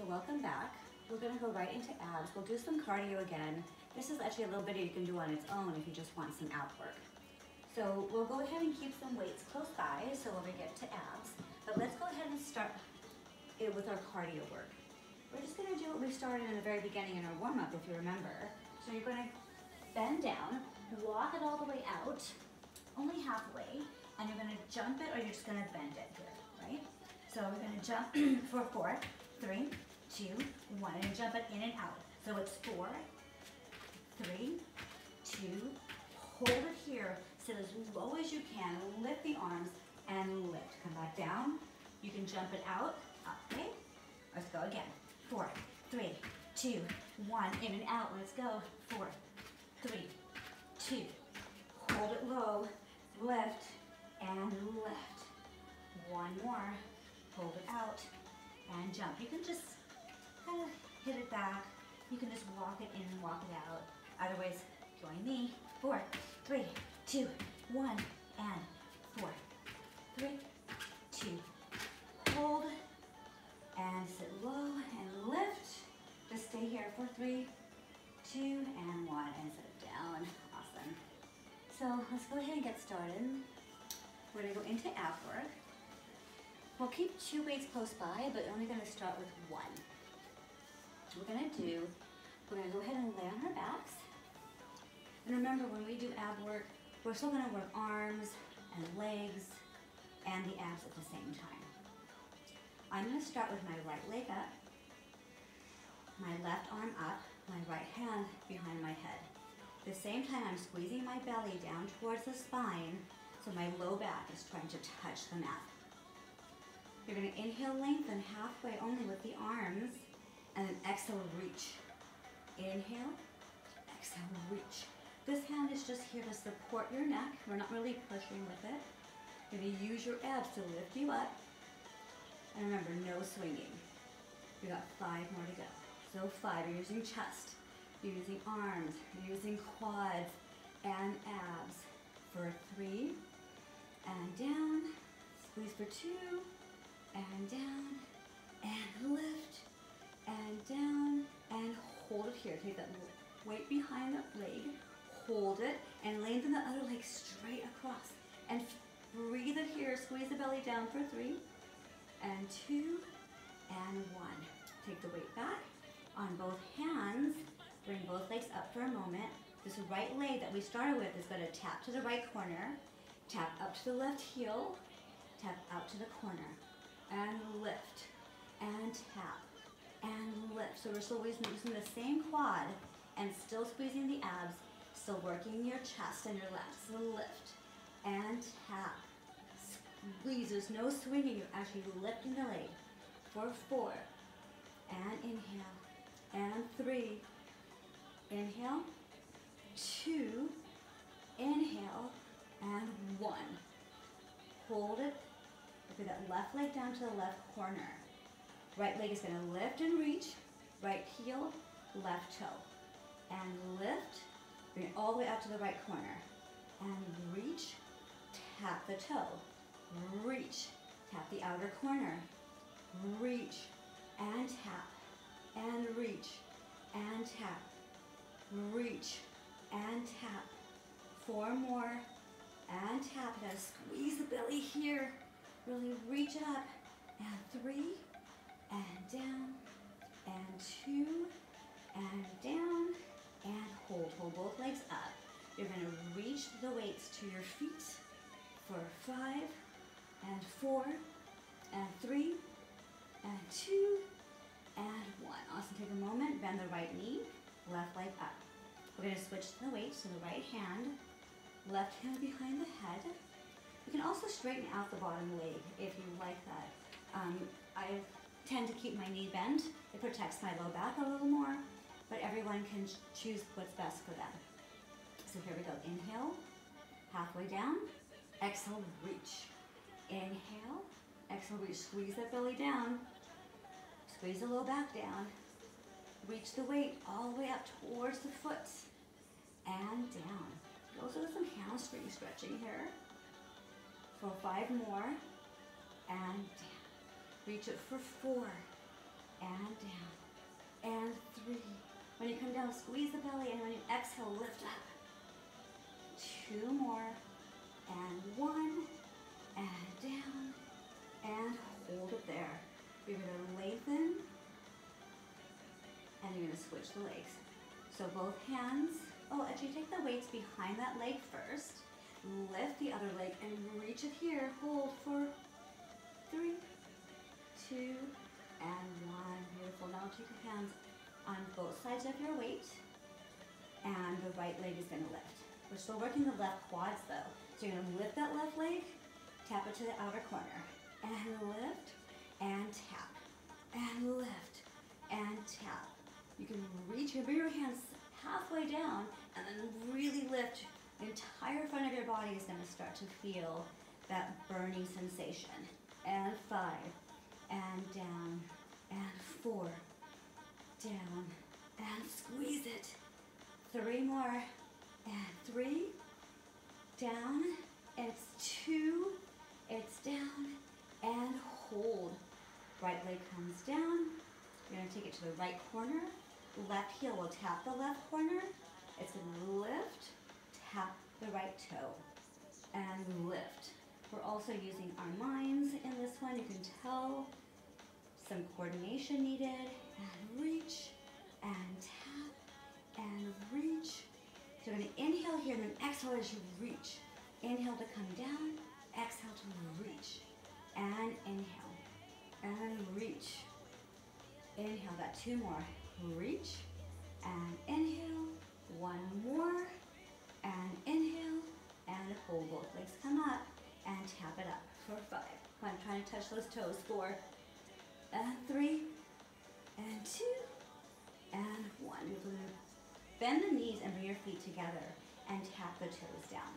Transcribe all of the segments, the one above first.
welcome back. We're gonna go right into abs. We'll do some cardio again. This is actually a little video you can do on its own if you just want some ab work. So we'll go ahead and keep some weights close by so when we get to abs. But let's go ahead and start it with our cardio work. We're just gonna do what we started in the very beginning in our warm-up, if you remember. So you're gonna bend down, walk it all the way out, only halfway, and you're gonna jump it or you're just gonna bend it here, right? So we're gonna jump for 4, 3, 2, 1, and jump it in and out. So it's 4, 3, 2, hold it here, sit as low as you can, lift the arms and lift. Come back down. You can jump it out, okay? Let's go again. 4, 3, 2, 1, in and out. Let's go. 4, 3, 2, hold it low, lift and lift. One more, hold it out and jump. You can just kind of hit it back. You can just walk it in and walk it out. Otherwise, join me. 4, 3, 2, 1, and 4, 3, 2, hold, and sit low and lift. Just stay here for 3, 2, and 1, and sit down. Awesome. So let's go ahead and get started. We're gonna go into ab work. We'll keep 2 weights close by, but only gonna start with 1. We're gonna go ahead and lay on our backs. And remember, when we do ab work, we're still gonna work arms and legs and the abs at the same time. I'm gonna start with my right leg up, my left arm up, my right hand behind my head. At the same time, I'm squeezing my belly down towards the spine, so my low back is trying to touch the mat. You're gonna inhale, lengthen halfway only with the arms, and then exhale, reach. Inhale, exhale, reach. This hand is just here to support your neck. We're not really pushing with it. You're gonna use your abs to lift you up. And remember, no swinging. We got 5 more to go. So 5, you're using chest, you're using arms, you're using quads and abs. For 3, and down, squeeze for 2, and down, and lift, and down, and hold it here. Take that weight behind the leg, hold it, and lengthen the other leg straight across. And breathe it here, squeeze the belly down for 3, and 2, and 1. Take the weight back on both hands, bring both legs up for a moment. This right leg that we started with is going to tap to the right corner, tap up to the left heel, tap out to the corner, and lift, and tap, and lift. So we're still using the same quad and still squeezing the abs, still working your chest and your lats. So lift, and tap, squeeze. There's no swinging, you're actually lifting the leg. For 4, and inhale, and 3, inhale, 2, inhale, and 1. Hold it. Put that left leg down to the left corner. Right leg is going to lift and reach. Right heel, left toe. And lift. Bring it all the way out to the right corner. And reach. Tap the toe. Reach. Tap the outer corner. Reach. And tap. And reach. And tap. Reach. And tap. 4 more. And tap. You gotta squeeze the belly here. Really reach it up. And 3, and down, and 2, and down, and hold. Hold both legs up. You're gonna reach the weights to your feet for 5, and 4, and 3, and 2, and 1. Awesome. Take a moment, bend the right knee, left leg up. We're gonna switch the weights to the right hand, left hand behind the head. You can also straighten out the bottom leg if you like that. I tend to keep my knee bent. It protects my low back a little more, but everyone can choose what's best for them. So here we go. Inhale, halfway down. Exhale, reach. Inhale, exhale, reach. Squeeze that belly down. Squeeze the low back down. Reach the weight all the way up towards the foot and down. Also do some hamstring stretching here. For 5 more, and down. Reach it for 4, and down. down, squeeze the belly, and when you exhale, lift up. 2 more, and 1, and down, and hold it there. You're gonna lengthen, and you're gonna switch the legs. So both hands, actually take the weights behind that leg first, lift the other leg, and reach it here, hold for 3, 2, and 1. Beautiful. Now take your hands on both sides of your weight, and the right leg is gonna lift. We're still working the left quads though. So you're gonna lift that left leg, tap it to the outer corner, and lift, and tap, and lift, and tap. You can reach, bring your hands halfway down, and then really lift. The entire front of your body is gonna start to feel that burning sensation. And 5, and down, and 4, down, and squeeze it. 3 more, and 3, down, it's 2, it's down, and hold. Right leg comes down. You're gonna take it to the right corner. Left heel will tap the left corner. It's gonna lift, tap the right toe, and lift. We're also using our minds in this one. You can tell some coordination needed. And reach, and tap, and reach. So we're gonna inhale here, and then exhale as you reach. Inhale to come down, exhale to reach. And inhale, and reach. Inhale, got 2 more. Reach, and inhale. 1 more, and inhale, and hold. Both legs come up, and tap it up for 5. I'm trying to touch those toes. 4, and 3, and 2, and 1. You're going to bend the knees and bring your feet together, and tap the toes down.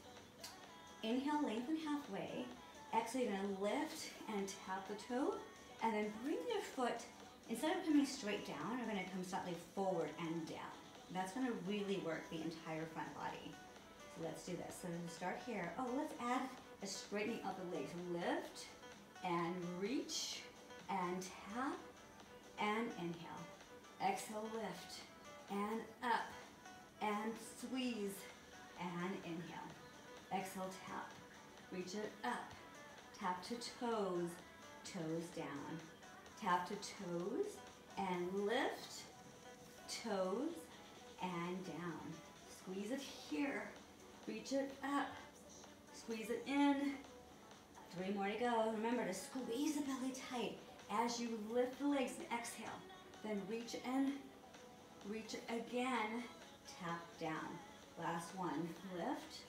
Inhale, lengthen halfway. Exhale, you're going to lift and tap the toe, and then bring your foot, instead of coming straight down, you're going to come slightly forward and down. That's going to really work the entire front body. So let's do this. So to start here, let's add a straightening of the legs. Lift, and reach, and tap, and inhale. Exhale, lift, and up, and squeeze, and inhale. Exhale, tap, reach it up, tap to toes, toes down. Tap to toes, and lift, toes, and down. Squeeze it here, reach it up, squeeze it in. 3 more to go. Remember to squeeze the belly tight as you lift the legs and exhale. Then reach in, reach it again, tap down. Last one, lift,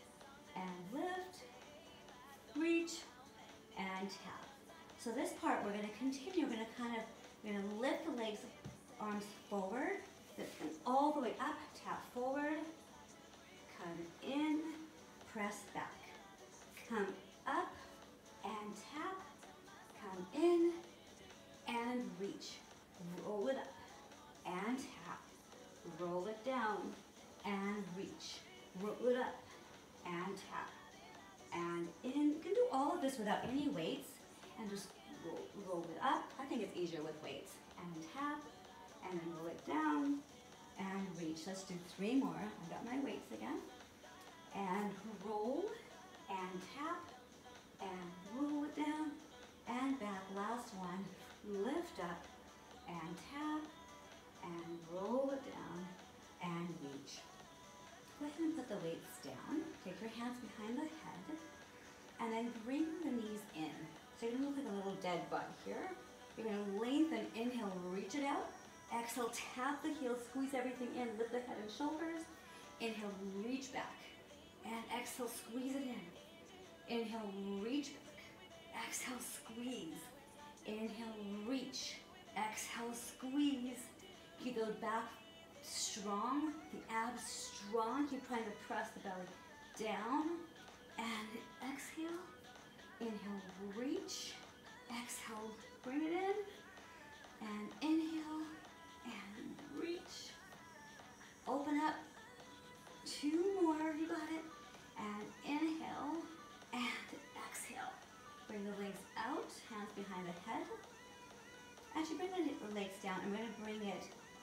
reach, and tap. So this part we're going to continue. We're going to lift the legs, arms forward, lift them all the way up, tap forward, come in, press back, come up and tap, come in and reach, roll it up and tap, roll it down and reach, roll it up and tap, and in. You can do all of this without any weights, and just roll it up. I think it's easier with weights. And tap, and then roll it down, and reach. Let's do 3 more. I got my weights again. And roll, and tap, and roll it down, and back. Last one, lift up, and tap, and roll it down, and reach. Go ahead and put the weights down. Take your hands behind the head, and then bring the knees in. So you're gonna look like a little dead bug here. You're gonna lengthen, inhale, reach it out. Exhale, tap the heels, squeeze everything in, lift the head and shoulders. Inhale, reach back. And exhale, squeeze it in. Inhale, reach back. Exhale, squeeze. Inhale, reach. Exhale, squeeze. Keep those back strong, the abs strong. Keep trying to press the belly down. And exhale. Inhale, reach. Exhale, bring it in. And inhale, and reach. Open up. 2 more, you got it. And inhale, and exhale. Bring the legs out, hands behind the head. As you bring the legs down, I'm going to bring it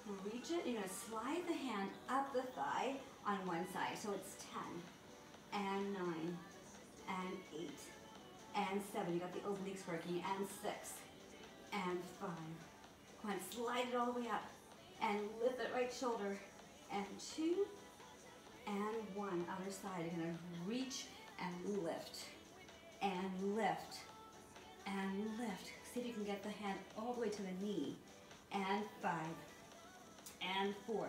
reach it. You're gonna slide the hand up the thigh on one side. So it's 10 and 9 and 8 and 7. You got the obliques working, and 6 and 5. Come on, slide it all the way up and lift that right shoulder, and 2 and 1. Other side, you're gonna reach and lift and lift and lift. See if you can get the hand all the way to the knee, and 5 and 4,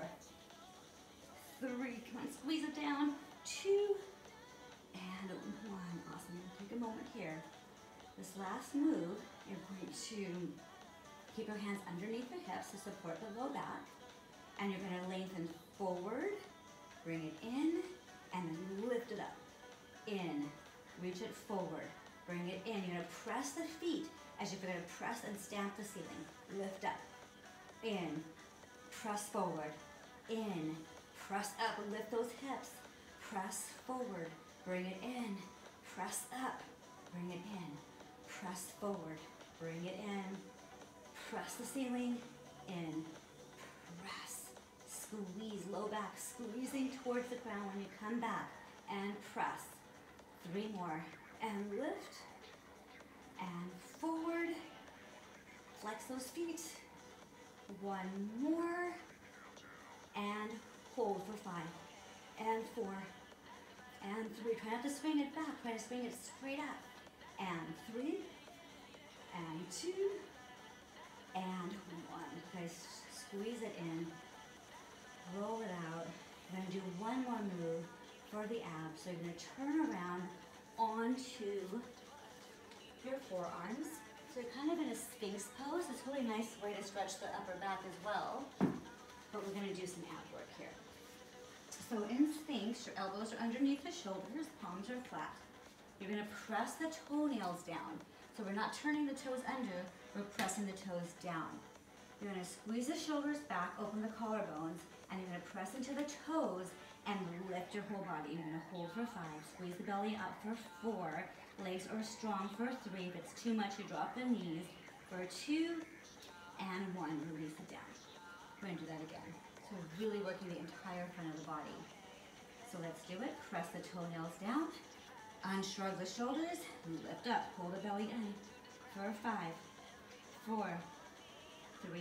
3, come on, squeeze it down, 2 and 1. Awesome. Take a moment here. This last move, you're going to keep your hands underneath the hips to support the low back, and you're going to lengthen forward, bring it in, and then lift it up. In, reach it forward, bring it in. You're going to press the feet as you're going to press and stamp the ceiling. Lift up, in, press forward, in, press up, lift those hips, press forward, bring it in, press up, bring it in, press forward, bring it in, press the ceiling, in, press, squeeze, low back, squeezing towards the ground when you come back, and press. 3 more, and lift, and forward, flex those feet. 1 more, and hold for 5, and 4, and 3. Try not to swing it back, try to swing it straight up, and 3, and 2, and 1. Okay, squeeze it in, roll it out. We're going to do one more move for the abs. So you're going to turn around onto your forearms. So you're kind of in a Sphinx pose. It's a really nice way to stretch the upper back as well. But we're going to do some ab work here. So in Sphinx, your elbows are underneath the shoulders, palms are flat. You're going to press the toenails down. So we're not turning the toes under, we're pressing the toes down. You're going to squeeze the shoulders back, open the collarbones, and you're going to press into the toes and lift your whole body. You're going to hold for 5, squeeze the belly up for 4, legs are strong for 3. If it's too much, you drop the knees for 2 and 1. Release it down. We're going to do that again. So we're really working the entire front of the body. So let's do it. Press the toenails down, unshrug the shoulders, lift up, hold the belly in for 5, 4, 3,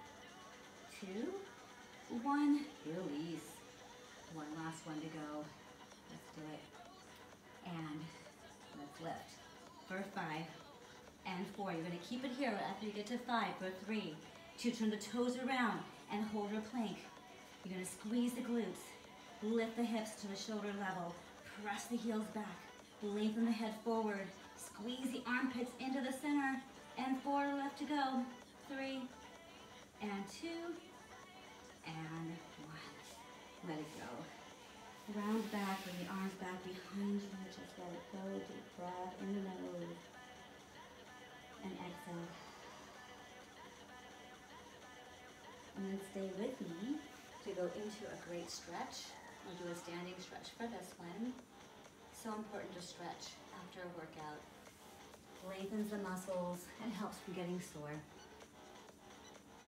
2, 1. Release. One last one to go. Let's do it. And let's lift for 5 and 4. You're going to keep it here after you get to 5 for 3, 2. Turn the toes around and hold your plank. You're going to squeeze the glutes, lift the hips to the shoulder level, press the heels back, lengthen the head forward, squeeze the armpits into the center, and 4 left to go. 3 and 2 and 1. Let it go. Round back, bring the arms back behind you. Just let it go. Deep breath in the nose. And exhale. And then stay with me to go into a great stretch. We'll do a standing stretch for this one. So important to stretch after a workout. Lengthens the muscles and helps from getting sore.